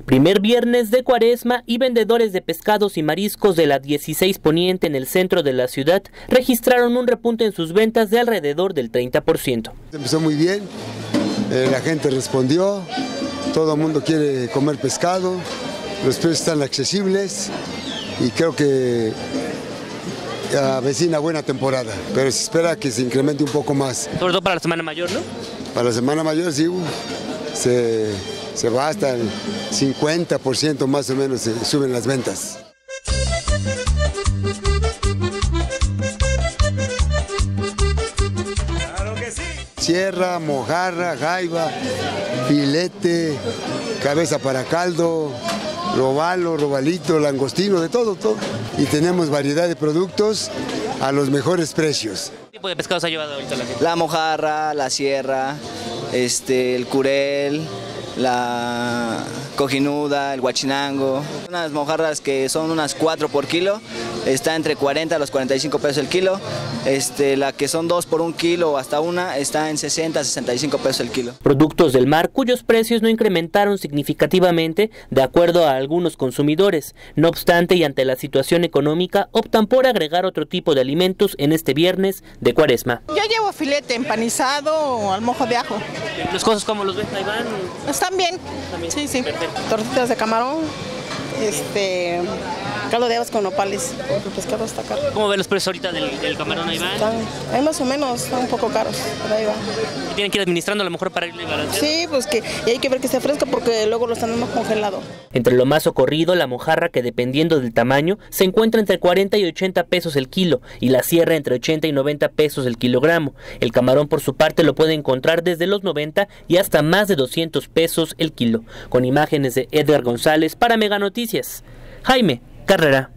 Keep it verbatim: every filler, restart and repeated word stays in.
Primer viernes de Cuaresma y vendedores de pescados y mariscos de la dieciséis Poniente en el centro de la ciudad registraron un repunte en sus ventas de alrededor del treinta por ciento. Empezó muy bien, eh, la gente respondió, todo el mundo quiere comer pescado, los precios están accesibles y creo que avecina buena temporada, pero se espera que se incremente un poco más. Sobre todo para la Semana Mayor, ¿no? Para la Semana Mayor sí, uh, se... se va hasta el cincuenta por ciento más o menos, se suben las ventas. Claro que sí. Sierra, mojarra, jaiba, filete, cabeza para caldo, robalo, robalito, langostino, de todo, todo. Y tenemos variedad de productos a los mejores precios. ¿Qué tipo de pescados ha llevado ahorita la gente? La mojarra, la sierra, este, el curel, la cojinuda, el guachinango. Unas mojarras que son unas cuatro por kilo, está entre cuarenta a los cuarenta y cinco pesos el kilo. Este, la que son dos por un kilo o hasta una está en sesenta a sesenta y cinco pesos el kilo. Productos del mar cuyos precios no incrementaron significativamente de acuerdo a algunos consumidores. No obstante, y ante la situación económica, optan por agregar otro tipo de alimentos en este viernes de Cuaresma. Yo llevo filete empanizado o al mojo de ajo. ¿Los costos cómo los ven? Ahí van. Están bien. También. Sí, sí. Perfecto. Tortitas de camarón, este, caldo de habas con nopales. El pescado está caro. ¿Cómo ven los precios ahorita del, del camarón? Ahí van. Están, hay más o menos, están un poco caros, pero ahí va. ¿Y tienen que ir administrando a lo mejor para irle balanceando? Sí, pues que y hay que ver que esté fresco porque luego lo están dando congelado. Entre lo más socorrido, la mojarra, que dependiendo del tamaño, se encuentra entre cuarenta y ochenta pesos el kilo, y la sierra entre ochenta y noventa pesos el kilogramo. El camarón, por su parte, lo puede encontrar desde los noventa y hasta más de doscientos pesos el kilo. Con imágenes de Edgar González para Mega Noticias, Jaime Carrera.